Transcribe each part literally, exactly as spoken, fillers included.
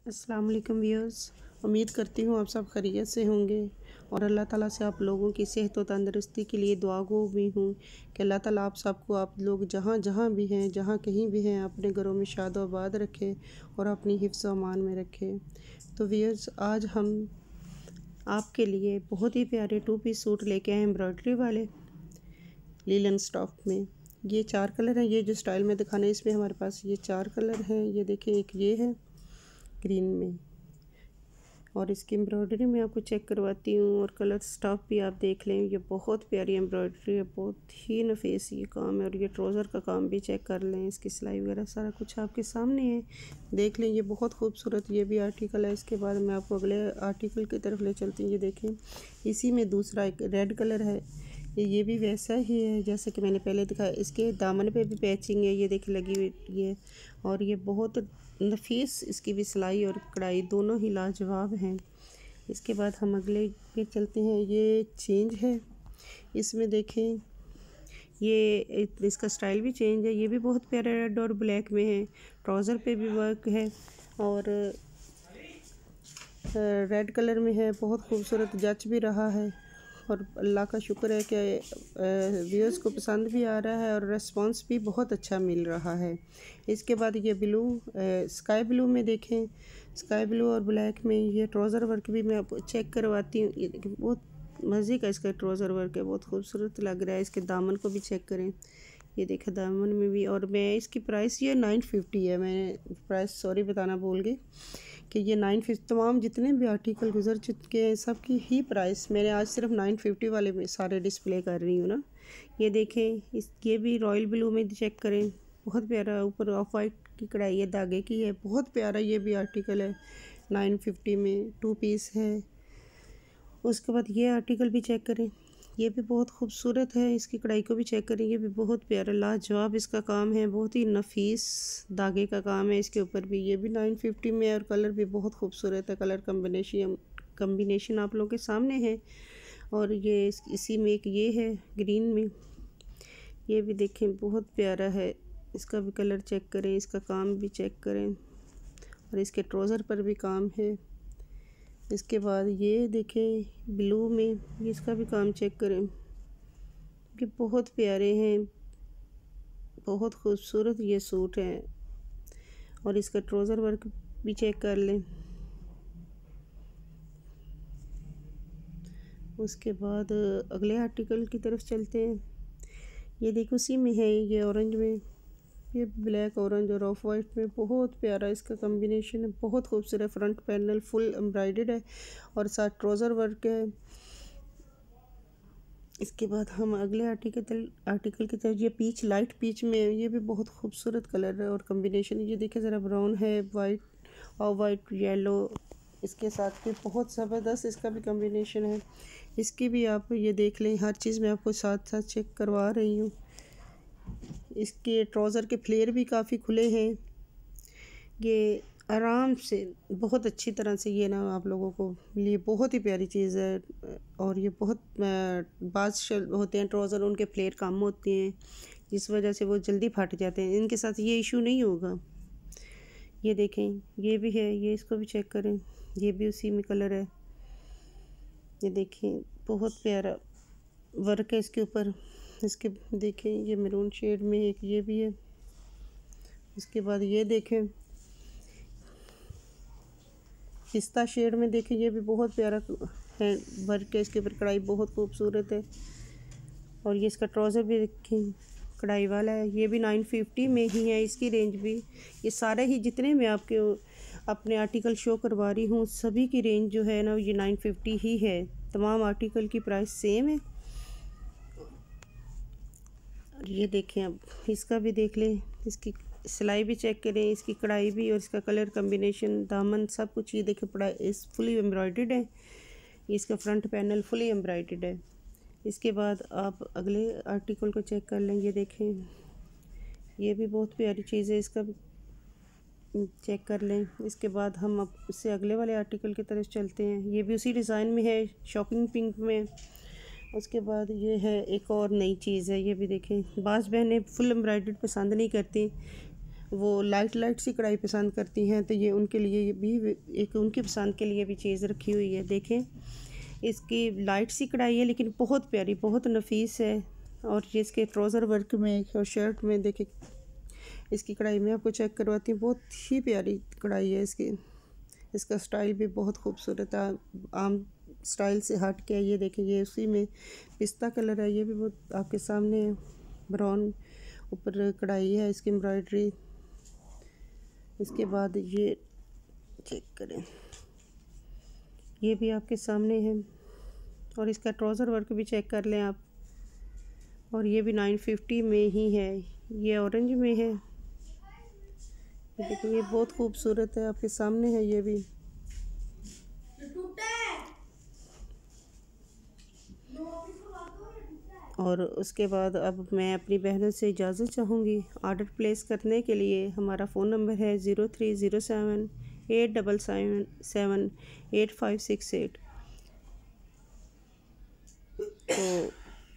अस्सलाम वालेकुम व्यूअर्स। उम्मीद करती हूँ आप सब खैरियत से होंगे और अल्लाह ताला से आप लोगों की सेहत और तंदरुस्ती के लिए दुआ गो भी हूँ कि अल्लाह ताला आप सबको, आप लोग जहाँ जहाँ भी हैं, जहाँ कहीं भी हैं, अपने घरों में शाद आबाद रखे और अपनी हिफ्ज़ अमान में रखे। तो व्यूअर्स, आज हम आपके लिए बहुत ही प्यारे टू पीस सूट लेके आए एम्ब्रॉयडरी वाले लीलन स्टॉफ में। ये चार कलर हैं। ये जो स्टाइल में दिखाना है इसमें हमारे पास ये चार कलर हैं। ये देखिए, एक ये है ग्रीन में और इसकी एम्ब्रॉयडरी मैं आपको चेक करवाती हूँ और कलर स्टॉफ भी आप देख लें। ये बहुत प्यारी एम्ब्रॉयडरी है, बहुत ही नफीस ये काम है। और ये ट्राउज़र का काम भी चेक कर लें, इसकी सिलाई वगैरह सारा कुछ आपके सामने है, देख लें। ये बहुत खूबसूरत ये भी आर्टिकल है। इसके बाद मैं आपको अगले आर्टिकल की तरफ ले चलती हूँ। ये देखें, इसी में दूसरा एक रेड कलर है। ये भी वैसा ही है जैसे कि मैंने पहले दिखाया। इसके दामन पे भी पैचिंग है, ये देखिए लगी हुई है। और ये बहुत नफीस इसकी भी सिलाई और कढ़ाई दोनों ही लाजवाब हैं। इसके बाद हम अगले पे चलते हैं। ये चेंज है, इसमें देखें ये इसका स्टाइल भी चेंज है। ये भी बहुत प्यारा रेड और ब्लैक में है। ट्राउज़र पे भी वर्क है और रेड कलर में है। बहुत खूबसूरत जच भी रहा है और अल्लाह का शुक्र है कि व्यूअर्स को पसंद भी आ रहा है और रिस्पांस भी बहुत अच्छा मिल रहा है। इसके बाद ये ब्लू, स्काई ब्लू में देखें, स्काई ब्लू और ब्लैक में ये ट्राउज़र वर्क भी मैं आपको चेक करवाती हूँ। ये देखिए, बहुत मज़े का इसका ट्राउज़र वर्क है, बहुत खूबसूरत लग रहा है। इसके दामन को भी चेक करें, ये देखें दामन में भी। और मैं इसकी प्राइस ये नाइन फिफ्टी है। मैं प्राइस सॉरी बताना भूल गई कि ये नाइन फिफ्टी, तमाम जितने भी आर्टिकल गुजर चुके हैं सबकी ही प्राइस मैंने आज सिर्फ नाइन फिफ्टी वाले में सारे डिस्प्ले कर रही हूँ ना। ये देखें, इस ये भी रॉयल ब्लू में चेक करें, बहुत प्यारा। ऊपर ऑफ वाइट की कढ़ाई है, धागे की है, बहुत प्यारा ये भी आर्टिकल है। नाइन फिफ्टी में टू पीस है। उसके बाद ये आर्टिकल भी चेक करें, ये भी बहुत खूबसूरत है। इसकी कढ़ाई को भी चेक करें, ये भी बहुत प्यारा लाजवाब इसका काम है, बहुत ही नफीस धागे का काम है इसके ऊपर भी। ये भी नाइन फिफ्टी में है और कलर भी बहुत खूबसूरत है। कलर कम्बिनेशन कम्बिनेशन आप लोगों के सामने है। और ये इस, इसी में एक ये है ग्रीन में, ये भी देखें बहुत प्यारा है। इसका भी कलर चेक करें, इसका काम भी चेक करें और इसके ट्राउज़र पर भी काम है। इसके बाद ये देखें ब्लू में, इसका भी काम चेक करें, ये बहुत प्यारे हैं, बहुत खूबसूरत ये सूट है। और इसका ट्राउज़र वर्क भी चेक कर लें। उसके बाद अगले आर्टिकल की तरफ चलते हैं। ये देखो, उसी में है ये ऑरेंज में, ये ब्लैक ऑरेंज और ऑफ वाइट में, बहुत प्यारा इसका कॉम्बिनेशन है, बहुत खूबसूरत। फ्रंट पैनल फुल एम्ब्रॉयडर्ड है और साथ ट्राउज़र वर्क है। इसके बाद हम अगले आर्टिकल आर्टिकल की तरफ, ये पीच लाइट पीच में है, ये भी बहुत खूबसूरत कलर है और कॉम्बिनेशन। ये देखिए ज़रा, ब्राउन है, वाइट और वाइट येलो, इसके साथ भी बहुत ज़बरदस्त इसका भी कॉम्बिनेशन है। इसकी भी आप ये देख लें, हर चीज़ मैं आपको साथ साथ चेक करवा रही हूँ। इसके ट्राउज़र के फ्लेयर भी काफ़ी खुले हैं। ये आराम से बहुत अच्छी तरह से ये ना आप लोगों को लिए बहुत ही प्यारी चीज़ है। और ये बहुत बाज़ होते हैं ट्राउज़र, उनके फ्लेयर कम होते हैं जिस वजह से वो जल्दी फट जाते हैं। इनके साथ ये इशू नहीं होगा। ये देखें, ये भी है, ये इसको भी चेक करें, ये भी उसी में कलर है। ये देखें, बहुत प्यारा वर्क है इसके ऊपर। इसके देखें, ये मैरून शेड में एक ये भी है। इसके बाद ये देखें, पिस्ता शेड में देखें, ये भी बहुत प्यारा है वर्क है इसके ऊपर, कढ़ाई बहुत खूबसूरत है। और ये इसका ट्राउज़र भी देखें, कढ़ाई वाला है। ये भी नाइन फिफ्टी में ही है इसकी रेंज भी। ये सारे ही जितने मैं आपके अपने आर्टिकल शो करवा रही हूँ सभी की रेंज जो है ना ये नाइन फिफ्टी ही है। तमाम आर्टिकल की प्राइस सेम है। और ये देखें, अब इसका भी देख लें, इसकी सिलाई भी चेक करें, इसकी कढ़ाई भी और इसका कलर कम्बिनेशन, दामन सब कुछ। ये देखें, पड़ा इस फुली एम्ब्रॉयडर्ड है, इसका फ्रंट पैनल फुली एम्ब्रॉयडर्ड है। इसके बाद आप अगले आर्टिकल को चेक कर लें। ये देखें, ये भी बहुत प्यारी चीज़ है, इसका चेक कर लें। इसके बाद हम अब इससे अगले वाले आर्टिकल की तरफ चलते हैं। ये भी उसी डिज़ाइन में है, शॉपिंग पिंक में। उसके बाद ये है एक और नई चीज़ है, ये भी देखें। बाज़ बहनें फुल एम्ब्रॉयडर्ड पसंद नहीं करती, वो लाइट लाइट सी कढ़ाई पसंद करती हैं, तो ये उनके लिए भी एक उनकी पसंद के लिए भी चीज़ रखी हुई है। देखें, इसकी लाइट सी कढ़ाई है लेकिन बहुत प्यारी, बहुत नफीस है। और ये इसके ट्राउज़र वर्क में और शर्ट में देखें, इसकी कढ़ाई में आपको चेक करवाती हूँ, बहुत ही प्यारी कढ़ाई है इसकी। इसका स्टाइल भी बहुत खूबसूरत है, आम स्टाइल से हट के। ये देखें, ये उसी में पिस्ता कलर है, ये भी बहुत आपके सामने है। ब्राउन ऊपर कढ़ाई है इसकी एम्ब्रॉयडरी। इसके बाद ये चेक करें, ये भी आपके सामने है। और इसका ट्राउज़र वर्क भी चेक कर लें आप। और ये भी नाइन फिफ्टी में ही है, ये ऑरेंज में है। देखिए, ये बहुत खूबसूरत है, आपके सामने है ये भी। और उसके बाद अब मैं अपनी बहनों से इजाज़त चाहूँगी। ऑर्डर प्लेस करने के लिए हमारा फ़ोन नंबर है zero three zero seven eight double seven seven eight five six eight. तो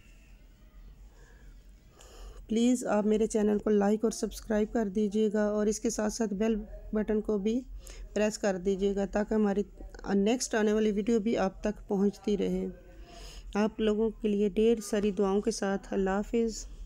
प्लीज़ आप मेरे चैनल को लाइक और सब्सक्राइब कर दीजिएगा, और इसके साथ साथ बेल बटन को भी प्रेस कर दीजिएगा, ताकि हमारी नेक्स्ट आने वाली वीडियो भी आप तक पहुंचती रहे। आप लोगों के लिए ढेर सारी दुआओं के साथ अल्लाह हाफिज़।